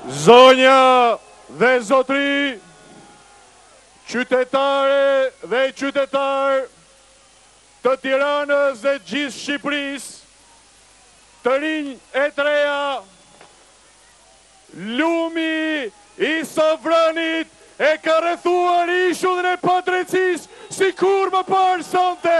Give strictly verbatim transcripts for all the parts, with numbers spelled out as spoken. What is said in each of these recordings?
Zonja dhe zotri, qytetare dhe qytetar të Tiranës dhe gjithë Shqipërisë, të rinj e treja, lumi i sovranit e ka rrethuar ishullin e padrejtisë si kur më parë sonte.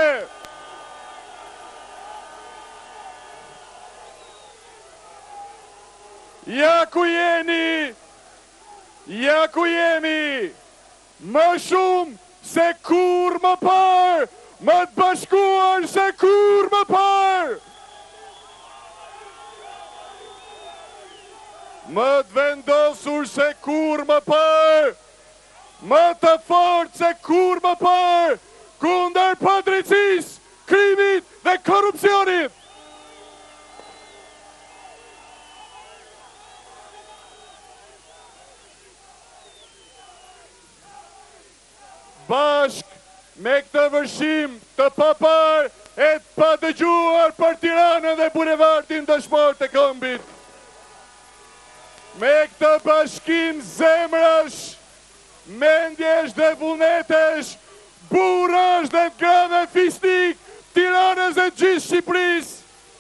Ja ku jeni, ja ku jemi, më shumë se kur më parë, më të bashkuar se kur më parë. Më të vendosur se kur më parë, më të fortë se kur më parë, kundër padrejtisë, krimit dhe korrupsionit. Bashk me këtë vërshim të papar e të padëgjuar për Tiranën dhe bulevardin dëshmor të Këmbit. Me këtë bashkim zemrash, mendjesh dhe vullnetesh, burrash dhe grave fisnik, Tiranës dhe gjithë Shqipërisë.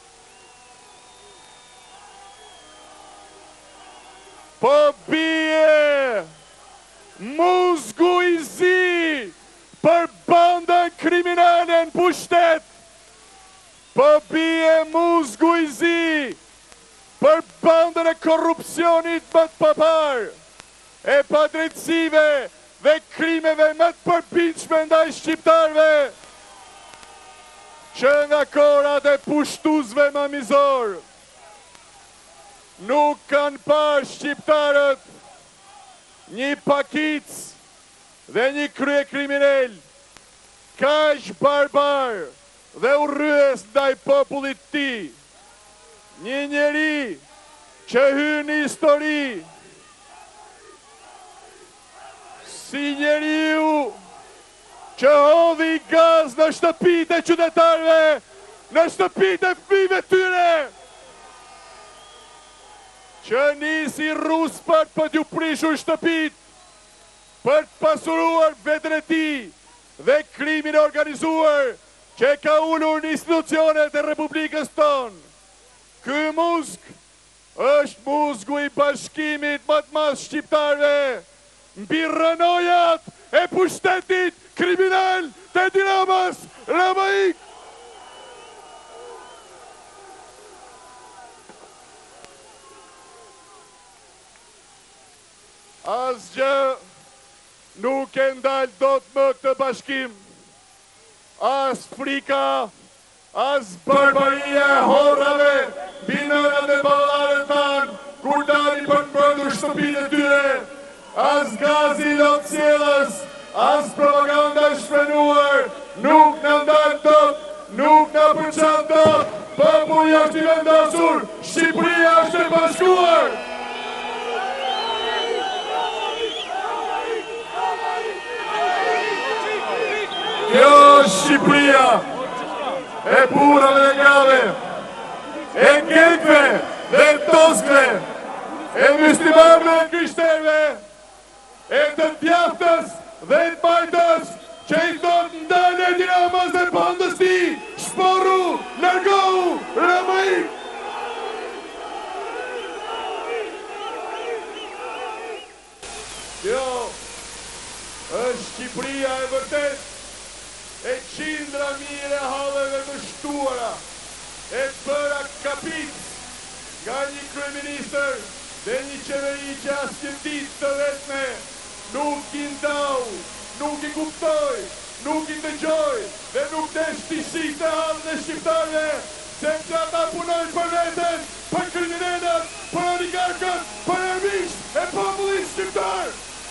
Po bie muzgu i zi për bandën kriminale në pushtet, po bie muzgu i zi për bandën e korrupsionit më të papar, e padrejtësive dhe krimeve më të përpinçme ndaj shqiptarve, që nga korat e pushtuzve më mizor nuk kanë parë shqiptarët një pakic dhe një krye kriminel, kaq barbar dhe urryes ndaj popullit ti. Një njeri që hyn në histori si njeriu që hodhi gaz në shtëpitë e qytetarëve, në shtëpitë e fëmijëve tyre, që nisi ruspat për t'ju prishur shtëpit, për të pasuruar vetën e ti dhe krimin e organizuar që ka ullur në institucionet e Republikës tonë. Ky muzg është muzgu i bashkimit më të madh shqiptarëve mbi rënojat e pushtetit kriminal të Tiranës, Ramaik. Asgjë nuk e ndalë dot më këtë bashkim, as frika, as barbaria e horrave, binërat e ballarët tanë, kur dani për të mbrojtur shtëpitë e tyre, as gazi lot sjellës, as propaganda e shprenuar, nuk në ndalë dot, nuk në përçan dot, populli është i vendosur, Shqipëria është e bashkuar. Kjo Shqipëria e burrave dhe grave, e gengve dhe toskve, e myslimarve dhe krishterëve, e të djathtas dhe të bajtës, që i thonë ndale Tiranës dhe bandës ti, shporu, largohu, Ramaik. Kjo është Shqipëria e vërtet, e qindra mire halleve të shtuara, e bëra kapic nga një kryeministër dhe një qeveri që asnjë ditë të vetme nuk i ndau, nuk i kuptoi, nuk i dëgjoi dhe nuk desh t'i shihte hallën e shqiptarëve, sepse ata punojnë për veten, për kriminalët, për oligarkët, për armiqt e popullit shqiptar.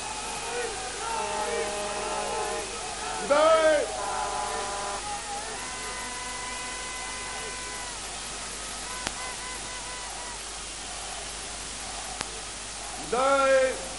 Ndaj Ndaj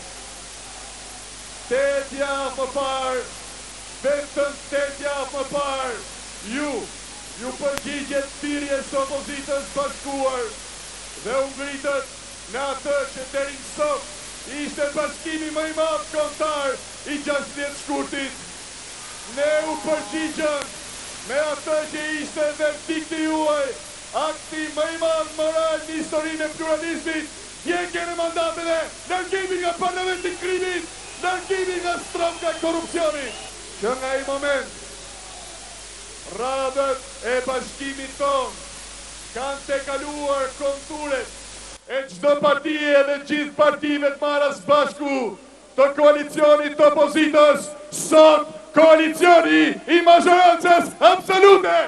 tet javë më parë, vetëm tet javë më parë, ju, ju përgjigjet thirrjes së opozitës bashkuar dhe u ngritët në atë që deri më sot ishte bashkimi më i madh kombëtar i gjashtëdhjetë shkurtit. Ne u përgjigjëm me atë që ishte verdikti juaj, akti më i madh moral në historinë e pluralizmit, djegjen e mandateve, largimi nga parlamenti i krimit, largimi nga stromka e korrupsionit. Që nga ai moment radhët e bashkimit ton kanë tekaluar konturet e çdo partie dhe gjithë partive të marrë së bashku të koalicionit të opozitës, sot koalicioni i mazhorancës absolute.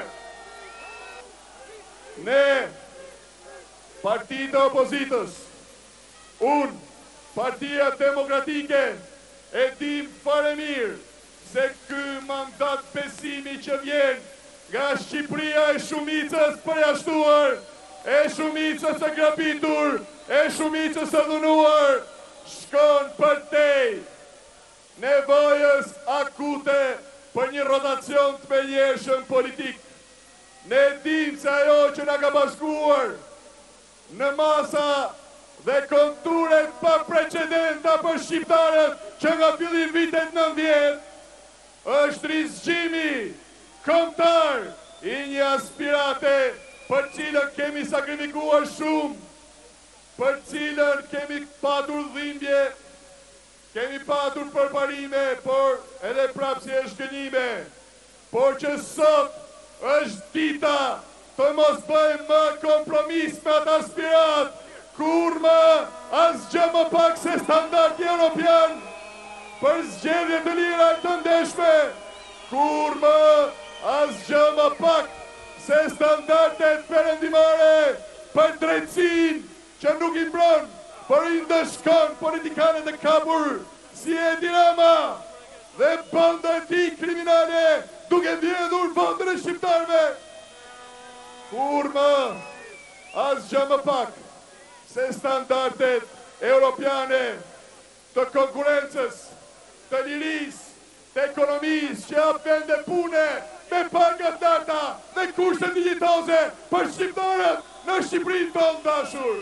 Ne, partitë e opozitës, unë, Partia Demokratike, e dim fare mirë se ky mandat besimi që vjen nga Shqipëria e shumicës përjashtuar, e shumicës e grabitur, e shumicës e dhunuar, shkon për tej nevojës akute për një rotacion të menjëshëm politik. Ne dim se ajo që nga ka bashkuar në masa dhe konturet pa precedenta për shqiptarët që nga fillim vitet nëntëdhjetë, është rizgjimi kombëtar i një aspirate për cilën kemi sakrifikuar shumë, për cilën kemi patur dhimbje, kemi patur përparime, por edhe prapë si e shkënjime, por që sot është dita të mos bëjmë më kompromis me atë aspirat, kur më asgjë më pak se standardi europian për zgjedhje të lira të ndeshme, kur më asgjë më pak se standardet perëndimare për drejtësinë që nuk i mbron, por i ndëshkon politikanët e kapur si Edi Rama dhe banda e tij kriminale duke vjedhur vendin e shqiptarëve. Kur më asgjë më pak se standardet europiane të konkurencës, të lirisë, të ekonomisë që hap vende pune me paga të larta dhe kushte digjitoze për shqiptarët në Shqipërinë tonë dashur.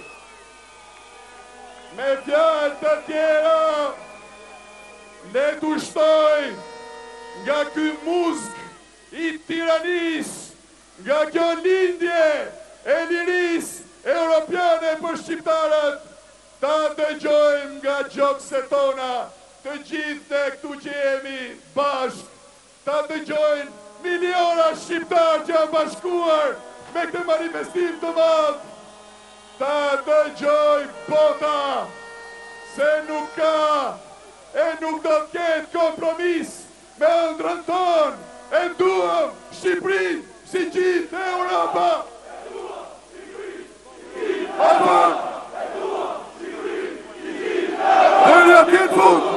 Me fjalë të tjera, le t'u shtoj nga ky muzg i tiranisë, nga kjo lindje e lirisë europiane për shqiptarët, ta dëgjojmë nga gjokset tona, të gjithë ne këtu që jemi bashkë, ta dëgjojnë miliona shqiptarë që janë bashkuar me këtë manifestim të madh, ta dëgjoj bota se nuk ka e nuk do të ketë kompromis me ëndrrën tonë, e duam Shqipërinë si gjithë Europa. E duam Shqipërinë si gjithë Europa. E duam Shqipërinë si gjithë Europa. Dhe një tjetë fund.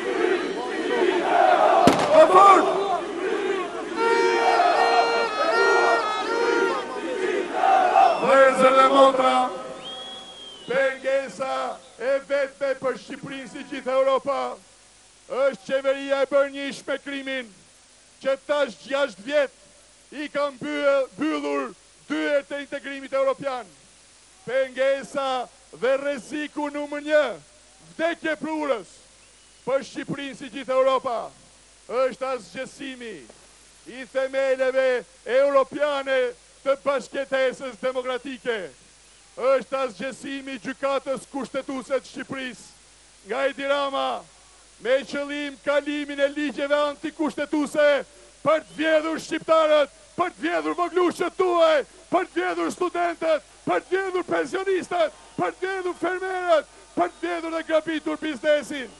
A fort! Vëllezër dhe motra, pengesa e vetme për Shqipërinë si gjithë Europa është qeveria e bërnjish me krimin, që tash gjashtë vjet i kam mbyllur dyert të integrimit evropian. Pengesa dhe rreziku numër një, vdekje plurës për Shqipërinë si gjithë Europa, është asgjësimi i themeleve europiane të bashkëtesës demokratike, është asgjësimi i gjykatës kushtetuese të Shqipërisë nga Edi Rama me qëllim kalimin e ligjeve antikushtetuese për të vjedhur shqiptarët, për të vjedhur voglushët tuaj, për të vjedhur studentët, për të vjedhur pensionistët, për të vjedhur fermerët, për të vjedhur dhe grabitur biznesin.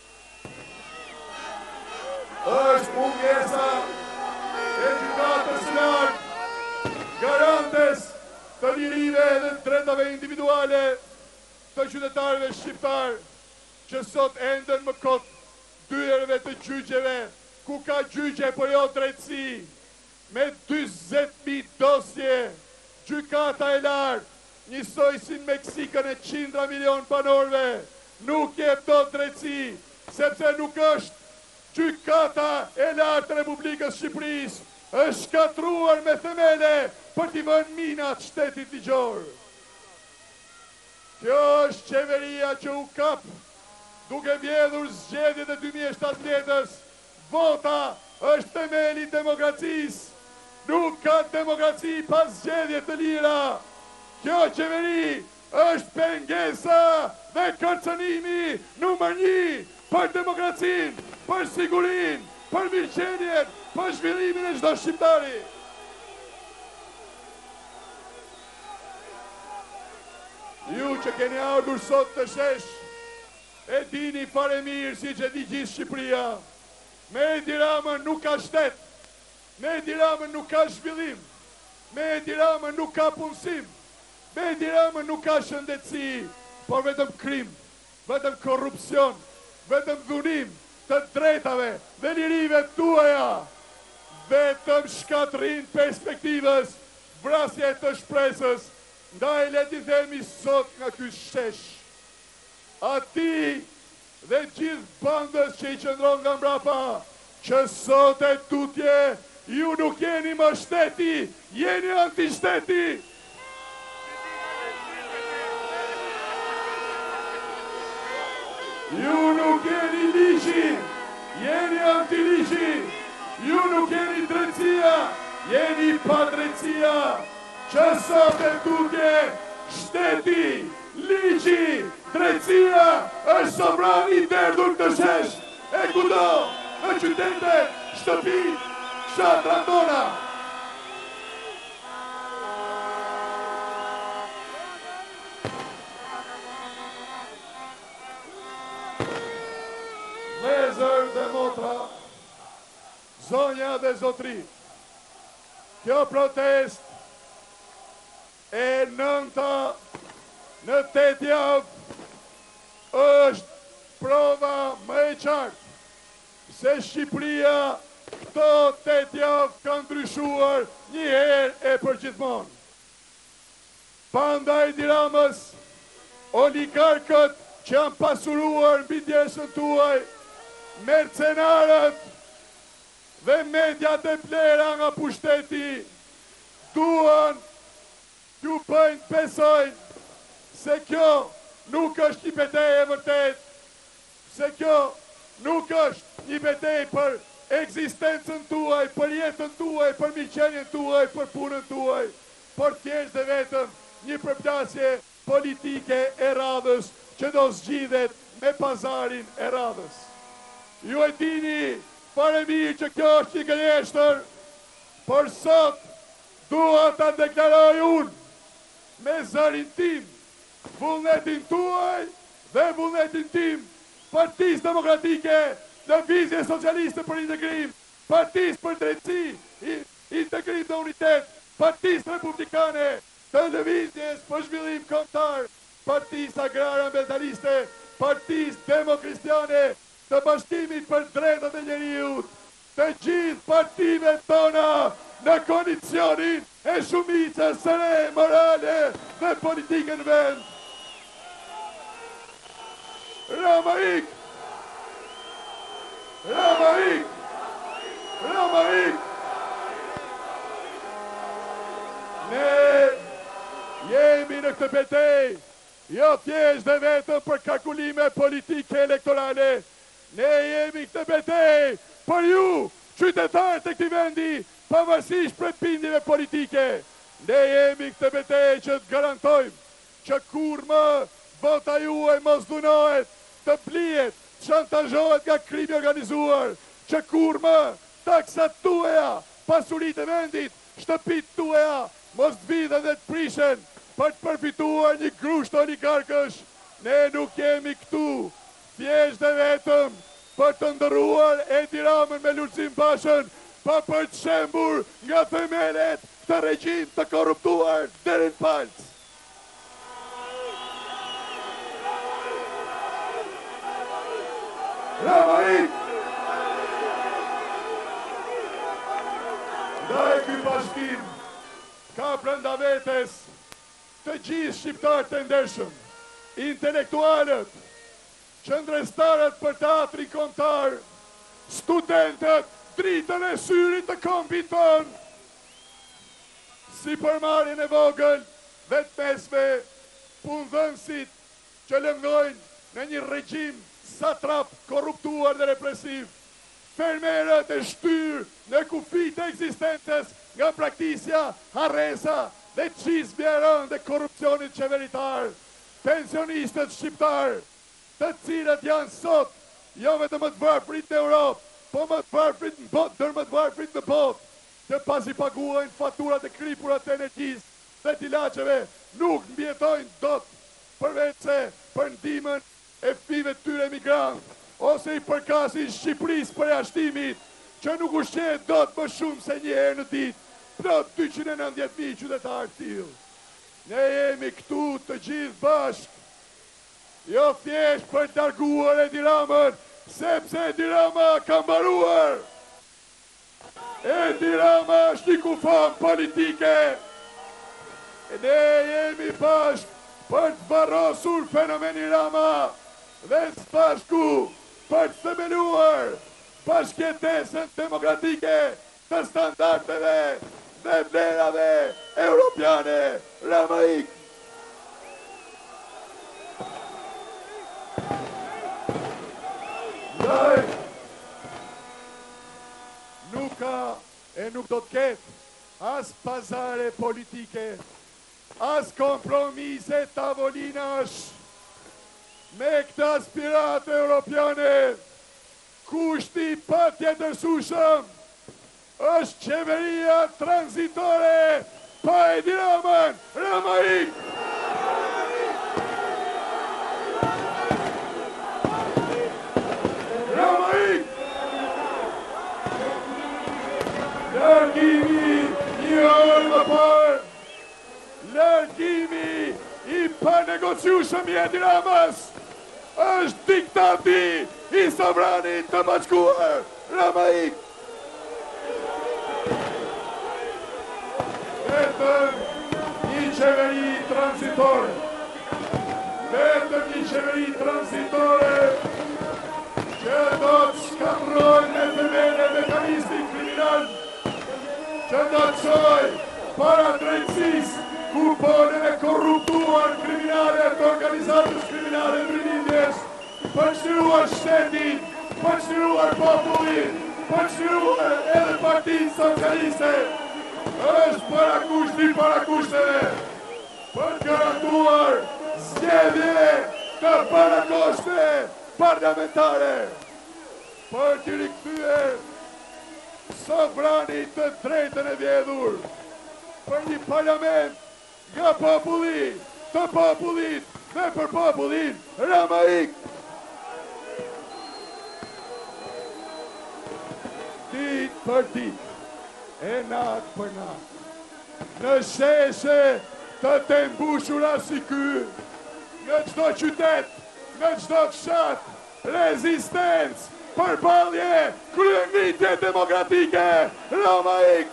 Është mungesa e gjykatës lartë, garantes të lirive dhe të drejtave individuale të qytetarëve shqiptar, që sot enden më kot dyerve të gjyqeve, ku ka gjyqe për jo drejtësi, me dyzet mijë dosje, gjykata e lartë, njësoj si në Meksikën e qindra milion banorëve, nuk jep do drejtësi, sepse nuk është gjykata e lartë të Republikës Shqipërisë, është shkatruar me themele për t'i vënë minat shtetit ligjor. Kjo është qeveria që u kap duke mbledhur zgjedhjet e dy mijë e shtatëdhjetës. Vota është themeli i demokracisë. Nuk ka demokraci pas zgjedhje të lira. Kjo qeveri është pengesa dhe kërcënimi numër një për demokracinë, për sigurinë, për mirëqenien, për zhvillimin e çdo shqiptari. Ju që keni ardhur sot të shesh, e dini fare mirë si që di gjithë Shqipëria. Me Edi Ramën nuk ka shtet, me Edi Ramën nuk ka zhvillim, me Edi Ramën nuk ka punësim, me Edi Ramën nuk ka shëndetësi, por vetëm krim, vetëm korrupsion, vetëm dhunim të drejtave dhe lirive tuaja, vetëm shkatrin perspektivës, vrasje të shpresës. Ndaj le t'i themi sot nga ky shesh, ati dhe gjithë bandës që i qëndron nga mbrapa, që sot e tutje, ju nuk jeni më shteti, jeni antishteti. Ju nuk jeni ligji, jeni antiligji. Ju nuk jeni drejtësia, jeni padrejtësia. Që sot e tutje, shteti, ligji, drejtësia, është sovran i derdhur të shesh, e kudo, në qytetet, shtëpit, shatrat tona. Vëllezër dhe motra, zonja dhe zotri, kjo protest e nënta në tetë javë është prova më e qartë se Shqipëria këto tetë javë ka ndryshuar një herë e përgjithmonë. Panda Edi Ramës, oligarkët që janë pasuruar mbi djesën tuaj, mercenarët dhe mediat e plera nga pushteti duan t'ju bëjnë besojnë se kjo nuk është një betejë e vërtet, se kjo nuk është një betejë për ekzistencën tuaj, për jetën tuaj, për mirëqenien tuaj, për punën tuaj, por thjesht dhe vetëm një përplasje politike e radhës që do zgjidhet me pazarin e radhës. Ju e dini fare mirë që kjo është një gënjeshtër, por sot dua ta deklaroj unë me zërin tim, vullnetin tuaj dhe vullnetin tim, Partisë Demokratike, Lëvizje Socialiste për Integrim, Partisë për Drejtësi, Integrim dhe Unitet, Partisë Republikane, të Lëvizjes për Zhvillim Kombëtar, Partisë Agrare Ambientaliste, Partisë Demokristiane, të Bashkimit për Drejtat e Njeriut, të gjithë partive tona në kondicionin e shumicës së re morale dhe politike në vend. Rama ik! Rama ik! Rama ik! Ne jemi në këtë betejë, jo thjesht dhe vetëm për kalkulime politike elektorale. Ne jemi këtë betejë për ju, qytetarët e këtij vendi, pavarësisht prej bindjeve politike. Ne jemi këtë betejë që të garantojmë që kur më vota juaj mos dhunohet, të blihet, shantazhohet nga krimi organizuar, që kur më taksat tuaja, pasuritë e vendit, shtëpitë tuaja mos të vidhen dhe të prishen për të përfituar një grusht oligarkësh. Ne nuk jemi këtu thjesht dhe vetëm për të ndërruar Edi Ramën me Lulzim Bashën, pa për të shembur nga themelet të regjim të korruptuar deri në palc. Rama ik! Ndaj ky bashkim ka brenda vetes të gjithë shqiptarët e ndershëm, intelektualët, qëndrestarët për teatrin kombëtar, studentët, dritën e syrit të kombit ton, si përmarrjen e vogël dhe të mesme, punëdhënësit që lëngojnë në një regjim satrap, korruptuar dhe represiv, fermerët e shtyr në kufi të ekzistencës nga praktisja, harresa dhe çizmja e rëndë dhe korrupsionit qeveritar, pensionistët shqiptar, të cilët janë sot jo vetëm më të varfrit në Europë, po më të varfrit në botë, dër më të varfrit në botë, të pasi paguajnë faturat e kripurat të energjisë dhe të ilaçeve, nuk mbjetojnë dot përveç se për ndihmën e fëmijëve të tyre emigrantë, ose i përkasin Shqipërisë për jashtimit, që nuk ushqehet dot më shumë se një herë në ditë, plot dyqind e nëntëdhjetë mijë qytetarë të tillë. Ne jemi këtu të gjithë bashkë, jo thjesht për të larguar Edi Ramën, sepse Edi Rama ka mbaruar. Edi Rama është një kufon politike. E ne jemi bashkë për të varrosur fenomeni Rama dhe së bashku për të themeluar bashkëjetesën demokratike të standardeve dhe vlerave europiane. Ramaik. Ndaj, nuk ka e nuk do të ketë as pazare politike, as kompromise tavolinash me këtë aspiratë europiane. Kushti pa tjetërsueshëm është qeveria tranzitore pa Edi Ramën. Ramaik! Ramaik! Largimi një orë më parë, largimi i panegociueshëm i Edi Ramës është diktati i sovranit të bashkuar. Ramaik! Vetëm një qeveri tranzitore, vetëm një qeveri tranzitore që do të shkatërrojë në themele mekanizmin kriminal, që do të çojë para drejtësisë kuponën e korruptuar kriminale të organizatës kriminale të rinindjes, për çliruar shtetin, për çliruar popullin, për çliruar edhe Partinë Socialiste, është parakushti parakushteve, për të garantuar zgjedhje të parakoshme parlamentare, për të rikthyer sovranit të drejtën e vjedhur, për një parlament nga populli, të popullit dhe për popullin. Ramaik! Ditë për ditë, e natë për natë, në sheshe të të mbushura si ky, në çdo qytet, në çdo fshat, rezistencë, përballje, kryengritje demokratike. Ramaik!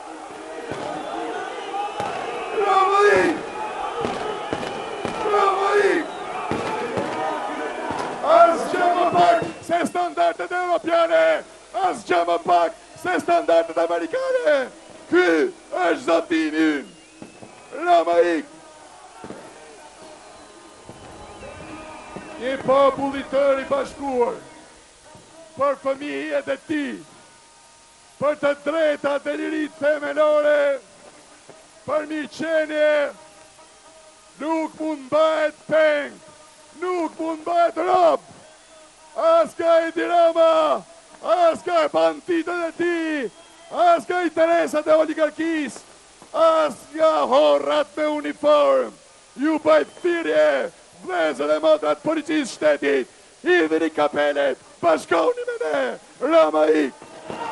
Ramaik! Ramaik! Asgjë më pak se standardet europiane, asgjë më pak se standardet amerikane. Ky është zotimi ynë. Ramaik! Një popull i tërë i bashkuar për fëmijët e tij, për të drejtat e lirisë themelore, për mirëqenie, nuk mund bëhet peng, nuk mund bëhet rob, as ka Edi Rama, as ka banditët e tij, as ka interesat e oligarkisë, as nga horrat me uniform. Ju bëjt thirrje, vëllezër e motrat policisë shtetit, hidhni kapelet, bashkoni me ne. Ramaik!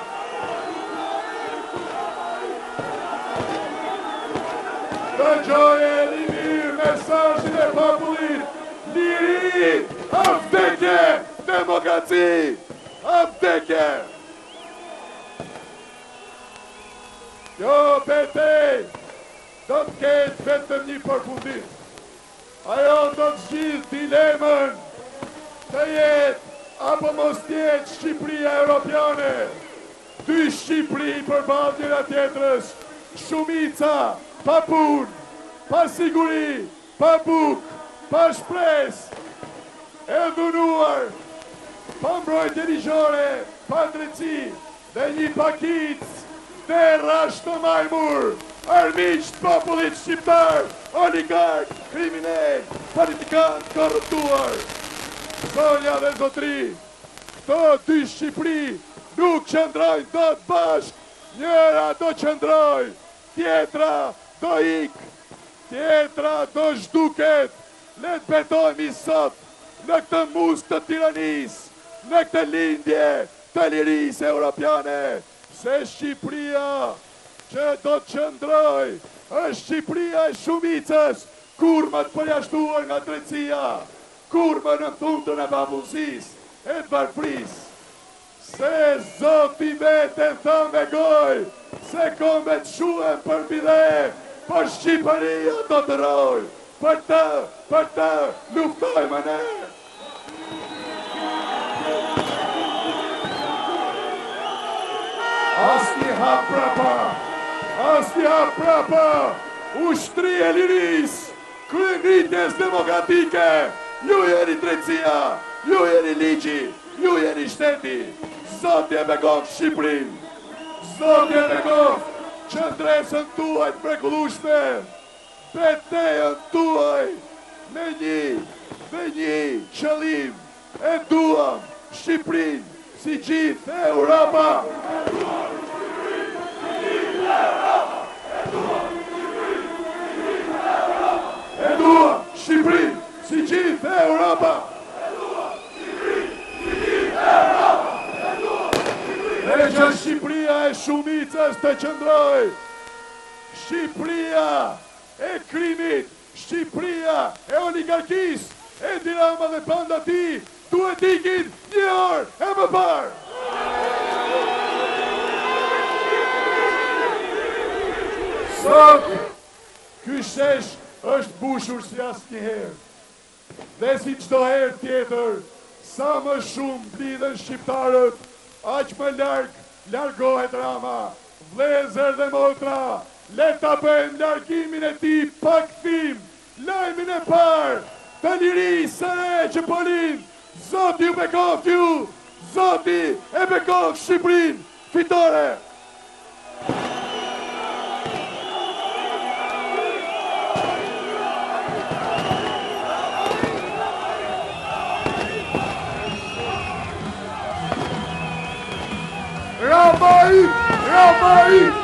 Dëgjojeni mirë mesazhin e popullit. Liri, vdekje, demokraci, vdekje. Jo betej do të ketë vetëm një përfundim. Ajo do të zgjidhë dilemën të jetë apo mos jetë Shqipëria europiane. Dy Shqipëri përballë njëra tjetrës, shumica pa punë, pa siguri, pa buk, pa shpres, e dhunuar, pa mbrojtje ligjore, pa drejtësi, dhe një pakic të rash të majmur, armiq të popullit shqiptar, oligark, kriminal, politikant, korruptuar. Zonja dhe zotri, këto dy Shqipëri nuk qëndrojnë do të bashk, njëra do qëndroj, tjetra do ik, tjetra do zhduket. Le të betojmë sot në këtë musk të tiranis, në këtë lindje të lirisë europiane, se Shqipëria që do të qëndroj është Shqipëria e shumicës, kur më të përjashtuar nga drejtësia, kur më në thundën e papunësisë e të varfrisë. Se Zoti vetë thënë me gojë, se kombe të shuhen për bide, por Shqipëria do të rojë, për të, për të luftojmë ne. Asnjë hap prapa, asnjë hap prapa, ushtri e lirisë, kryengritjes demokratike, ju jeni drejtësia, ju jeni ligji, ju jeni shteti, Zoti e bekon Shqipërinë, Zoti e bekon qëndresën tuaj të mrekullueshme, betejën tuaj me një, me një qëllim, e duam Shqipërinë si gjithë Europa. E duam Shqipërinë si gjithë Europa. Dhe që Shqipëria e shumicës të qëndroj, Shqipëria e krimit, Shqipëria e oligarkis, e Dirama dhe banda ti, duhet ikin një orë e më parë. Sot, ky shesh është bushur si asnjëherë. Dhe si çdo herë tjetër, sa më shumë blidhen shqiptarët, aq më larg largohet Rama. Vlezër dhe motra, le ta bëjmë largimin e tij pa kthim, lajmin e parë të lirisë së re që po lind. Zoti ju bekoft ju, Zoti e bekoft Shqipërinë, fitore. Ramai, Ramai,